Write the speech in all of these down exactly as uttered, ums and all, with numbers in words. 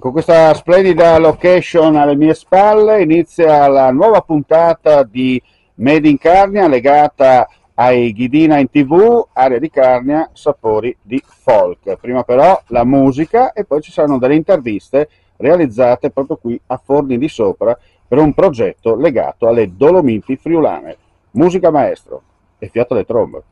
Con questa splendida location alle mie spalle inizia la nuova puntata di Made in Carnia legata ai Ghidina in tivù, Aria di Carnia, sapori di folk. Prima però la musica e poi ci saranno delle interviste realizzate proprio qui a Forni di Sopra per un progetto legato alle Dolomiti friulane. Musica maestro e fiato alle trombe.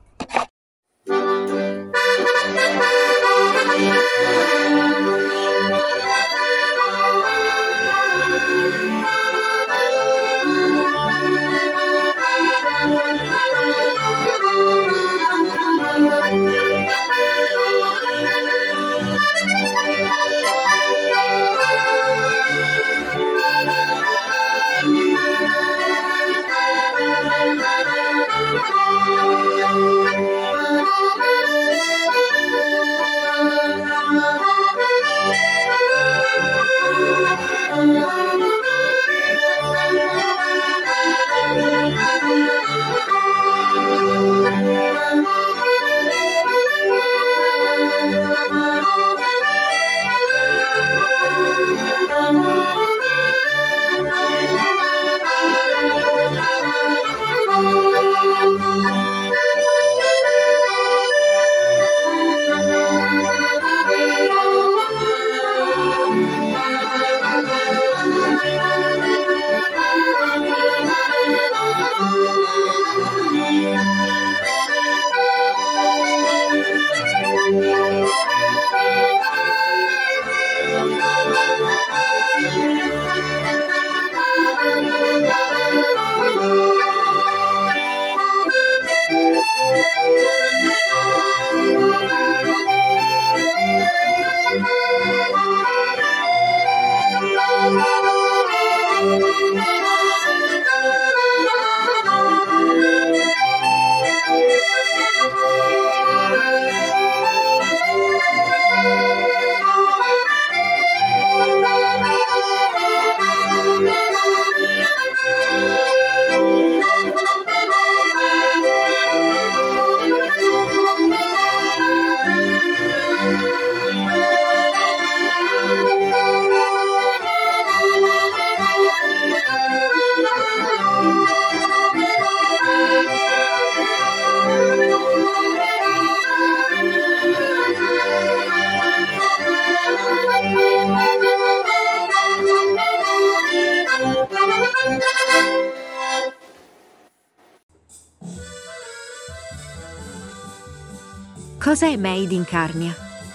Cosa è Made in Carnia?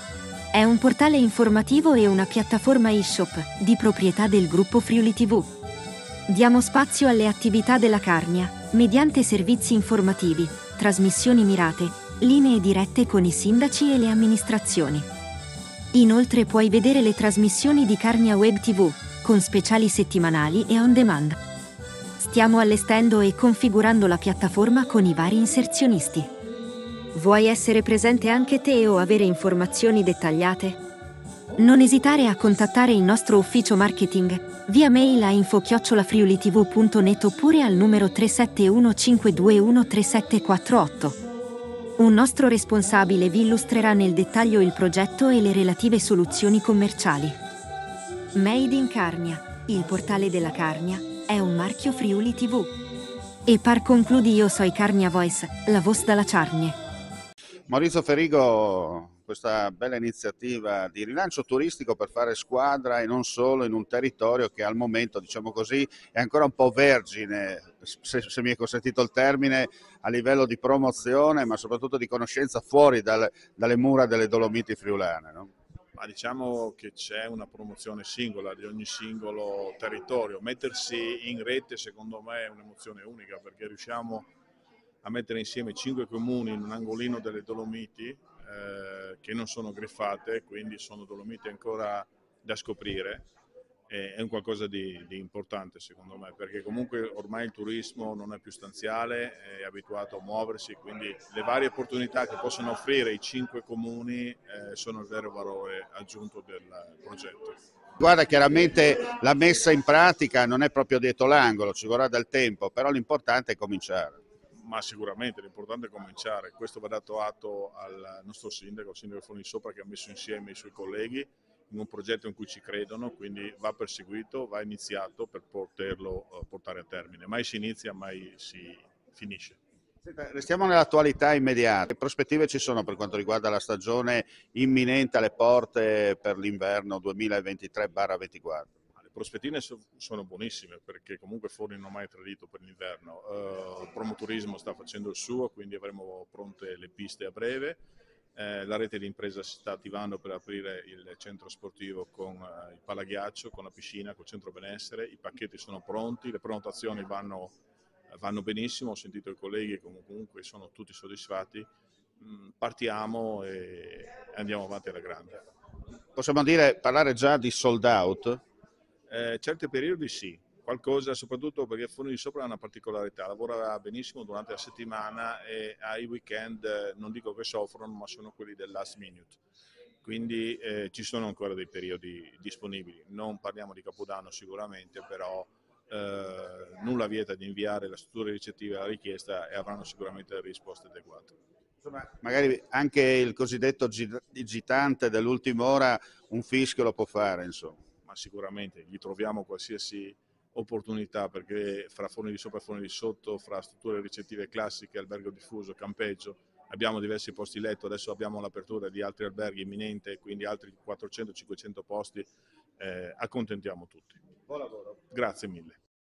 È un portale informativo e una piattaforma e-shop di proprietà del gruppo Friuli tivù. Diamo spazio alle attività della Carnia mediante servizi informativi, trasmissioni mirate, linee dirette con i sindaci e le amministrazioni. Inoltre puoi vedere le trasmissioni di Carnia Web tivù con speciali settimanali e on demand. Stiamo allestendo e configurando la piattaforma con i vari inserzionisti. Vuoi essere presente anche te o avere informazioni dettagliate? Non esitare a contattare il nostro ufficio marketing via mail a info chiocciola friulitv punto net oppure al numero tre sette uno cinque due uno tre sette quattro otto. Un nostro responsabile vi illustrerà nel dettaglio il progetto e le relative soluzioni commerciali. Made in Carnia, il portale della Carnia, è un marchio Friuli tivù. E par concludi io soi Carnia Voice, la voce dalla Carnia. Maurizio Ferigo, questa bella iniziativa di rilancio turistico per fare squadra e non solo in un territorio che al momento, diciamo così, è ancora un po' vergine, se, se mi è consentito il termine, a livello di promozione ma soprattutto di conoscenza fuori dal, dalle mura delle Dolomiti friulane, no? Ma diciamo che c'è una promozione singola di ogni singolo territorio. Mettersi in rete secondo me è un'emozione unica perché riusciamo a mettere insieme cinque comuni in un angolino delle Dolomiti eh, che non sono griffate, quindi sono Dolomiti ancora da scoprire. E è un qualcosa di, di importante secondo me, perché comunque ormai il turismo non è più stanziale, è abituato a muoversi, quindi le varie opportunità che possono offrire i cinque comuni eh, sono il vero valore aggiunto del progetto. Guarda, chiaramente la messa in pratica non è proprio dietro l'angolo, ci vorrà del tempo, però l'importante è cominciare. Ma sicuramente l'importante è cominciare, questo va dato atto al nostro sindaco, il sindaco Forni di Sopra, che ha messo insieme i suoi colleghi in un progetto in cui ci credono, quindi va perseguito, va iniziato per poterlo uh, portare a termine. Mai si inizia, mai si finisce. Restiamo nell'attualità immediata. Che prospettive ci sono per quanto riguarda la stagione imminente alle porte per l'inverno duemilaventitré ventiquattro? Le prospettive sono buonissime perché comunque Forni non ha mai tradito per l'inverno. Uh, il Promoturismo sta facendo il suo, quindi avremo pronte le piste a breve. Eh, la rete di impresa si sta attivando per aprire il centro sportivo con uh, il palaghiaccio, con la piscina, col centro benessere. I pacchetti sono pronti, le prenotazioni vanno vanno benissimo, ho sentito i colleghi che comunque sono tutti soddisfatti, partiamo e andiamo avanti alla grande. Possiamo dire, parlare già di sold out? Eh, certi periodi sì, qualcosa soprattutto perché Forni di Sopra ha una particolarità, lavora benissimo durante la settimana e ai weekend non dico che soffrono ma sono quelli del last minute. Quindi eh, ci sono ancora dei periodi disponibili, non parliamo di Capodanno sicuramente, però Uh, nulla vieta di inviare la struttura ricettiva alla richiesta e avranno sicuramente le risposte adeguate. Insomma, magari anche il cosiddetto digitante dell'ultima ora un fischio lo può fare, insomma. Ma sicuramente gli troviamo qualsiasi opportunità perché fra Forni di Sopra e Forni di Sotto, fra strutture ricettive classiche, albergo diffuso, campeggio, abbiamo diversi posti letto, adesso abbiamo l'apertura di altri alberghi imminente, quindi altri quattrocento cinquecento posti, eh, accontentiamo tutti. Buon lavoro. Grazie mille.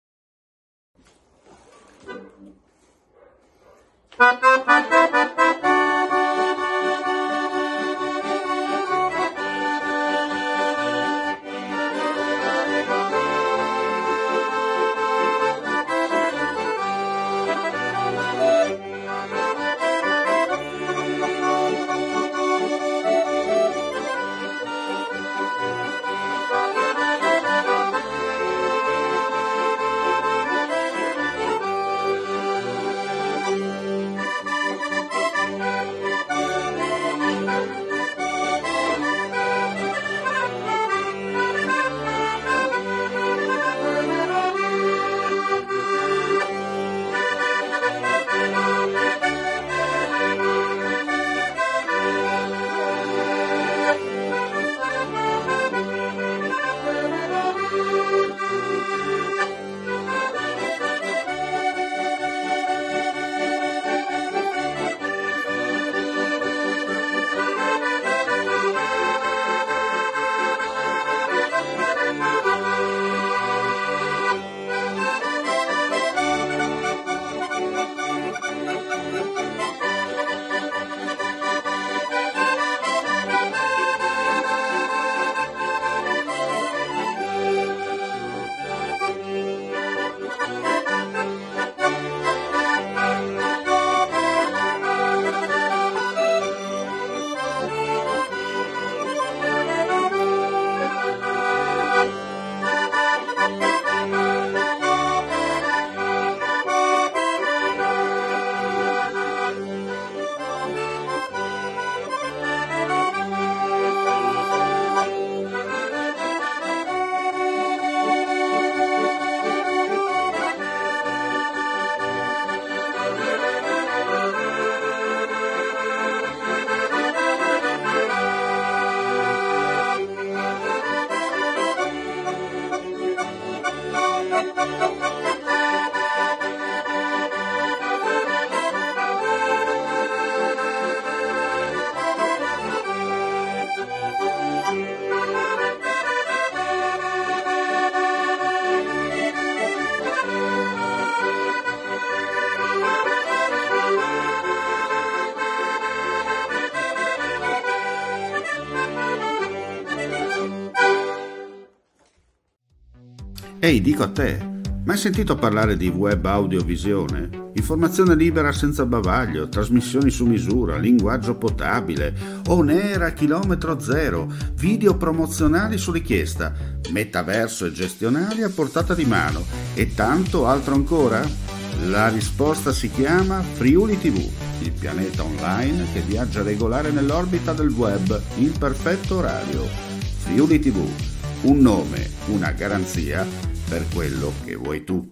Ehi, dico a te, ma hai sentito parlare di web audiovisione? Informazione libera senza bavaglio, trasmissioni su misura, linguaggio potabile, on air a chilometro zero, video promozionali su richiesta, metaverso e gestionali a portata di mano e tanto altro ancora? La risposta si chiama Friuli tivù, il pianeta online che viaggia regolare nell'orbita del web in perfetto orario. Friuli tivù, un nome, una garanzia per quello che vuoi tu.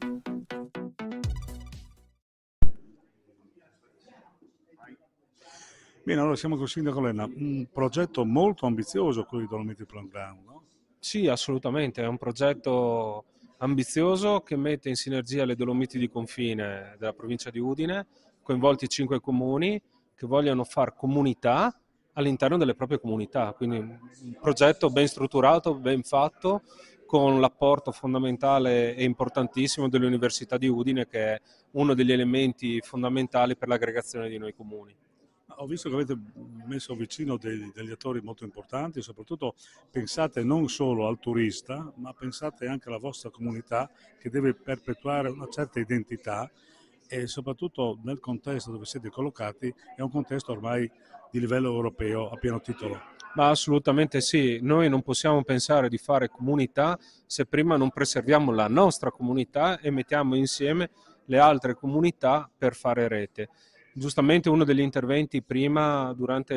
Bene, allora siamo con il sindaco Lenna, un progetto molto ambizioso quello di Dolomiti Playground, no? Sì, assolutamente, è un progetto ambizioso che mette in sinergia le Dolomiti di confine della provincia di Udine, coinvolti cinque comuni che vogliono far comunità all'interno delle proprie comunità, quindi un progetto ben strutturato, ben fatto, con l'apporto fondamentale e importantissimo dell'Università di Udine, che è uno degli elementi fondamentali per l'aggregazione di noi comuni. Ho visto che avete messo vicino dei, degli attori molto importanti e soprattutto pensate non solo al turista, ma pensate anche alla vostra comunità che deve perpetuare una certa identità e soprattutto nel contesto dove siete collocati è un contesto ormai di livello europeo a pieno titolo. Ma assolutamente sì, noi non possiamo pensare di fare comunità se prima non preserviamo la nostra comunità e mettiamo insieme le altre comunità per fare rete. Giustamente uno degli interventi prima durante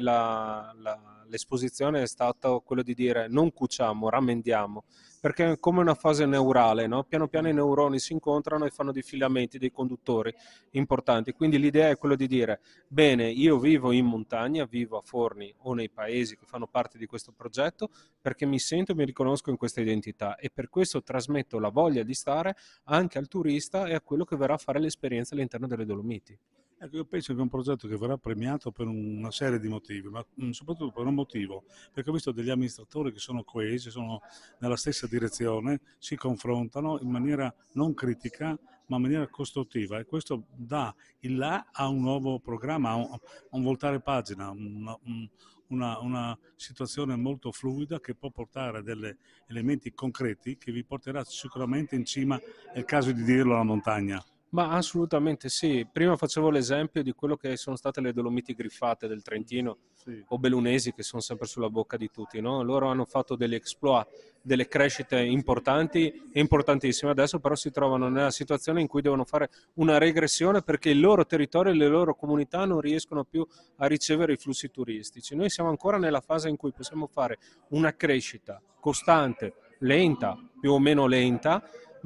l'esposizione è stato quello di dire non cuciamo, rammendiamo, perché è come una fase neurale, no? Piano piano i neuroni si incontrano e fanno dei filamenti, dei conduttori importanti, quindi l'idea è quello di dire bene, io vivo in montagna, vivo a Forni o nei paesi che fanno parte di questo progetto perché mi sento e mi riconosco in questa identità e per questo trasmetto la voglia di stare anche al turista e a quello che verrà a fare l'esperienza all'interno delle Dolomiti. Ecco, io penso che è un progetto che verrà premiato per una serie di motivi, ma soprattutto per un motivo, perché ho visto degli amministratori che sono coesi, sono nella stessa direzione, si confrontano in maniera non critica, ma in maniera costruttiva e questo dà il là a un nuovo programma, a un, a un voltare pagina, una, una, una situazione molto fluida che può portare a degli elementi concreti che vi porterà sicuramente in cima, è il caso di dirlo, alla montagna. Ma assolutamente sì, prima facevo l'esempio di quello che sono state le Dolomiti griffate del Trentino, sì, o bellunesi che sono sempre sulla bocca di tutti, no? Loro hanno fatto degli exploit, delle crescite importanti e importantissime, adesso però si trovano nella situazione in cui devono fare una regressione perché il loro territorio e le loro comunità non riescono più a ricevere i flussi turistici. Noi siamo ancora nella fase in cui possiamo fare una crescita costante, lenta, più o meno lenta,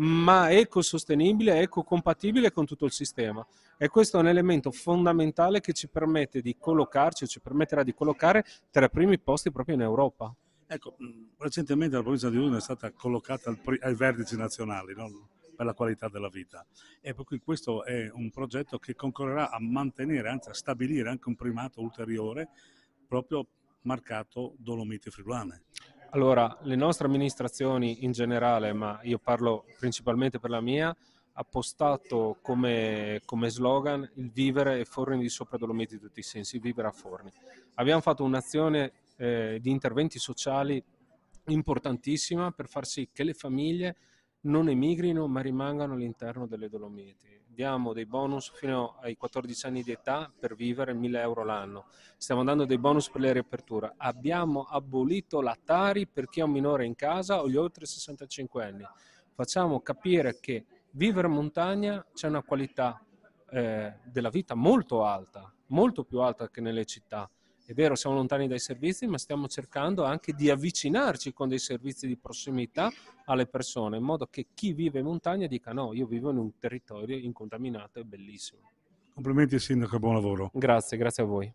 ma ecosostenibile, ecocompatibile con tutto il sistema. E questo è un elemento fondamentale che ci permette di collocarci, ci permetterà di collocare tra i primi posti proprio in Europa. Ecco, recentemente la provincia di Udine è stata collocata ai vertici nazionali, no? Per la qualità della vita e per cui questo è un progetto che concorrerà a mantenere, anzi a stabilire anche un primato ulteriore proprio marcato Dolomiti Friulane. Allora, le nostre amministrazioni in generale, ma io parlo principalmente per la mia, ha postato come, come slogan il vivere e Forni di sopra Dolomiti in tutti i sensi, vivere a Forni. Abbiamo fatto un'azione eh, di interventi sociali importantissima per far sì che le famiglie non emigrino ma rimangano all'interno delle Dolomiti. Diamo dei bonus fino ai quattordici anni di età per vivere mille euro l'anno. Stiamo dando dei bonus per le riaperture. Abbiamo abolito la Tari per chi ha un minore in casa o gli oltre sessantacinque anni. Facciamo capire che vivere in montagna c'è una qualità eh, della vita molto alta, molto più alta che nelle città. È vero, siamo lontani dai servizi, ma stiamo cercando anche di avvicinarci con dei servizi di prossimità alle persone, in modo che chi vive in montagna dica no, io vivo in un territorio incontaminato e bellissimo. Complimenti Sindaco e buon lavoro. Grazie, grazie a voi.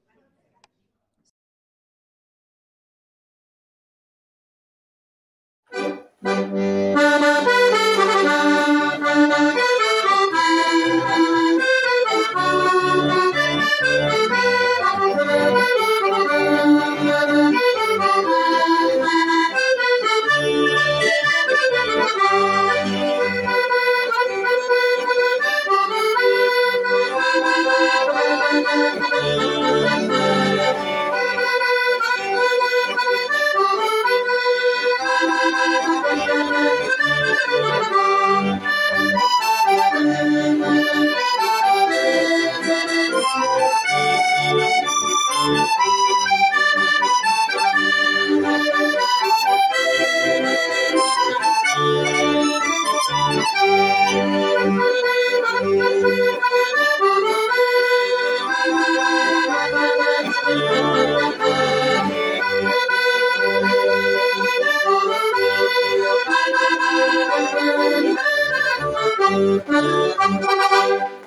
Thank you.